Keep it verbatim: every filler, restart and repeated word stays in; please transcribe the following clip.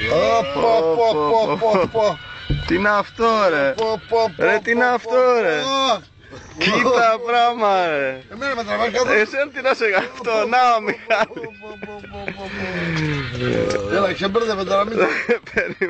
Τι είναι αυτό ρε. Ρε τι είναι αυτό ρε. Κοίτα πράγμα ρε. Εμένα με τραβάει κάτω. Εσένα τι να σε γραφτώ. Να ο Μιχάλης. Έλα, ξεμπέρδευε τώρα, μην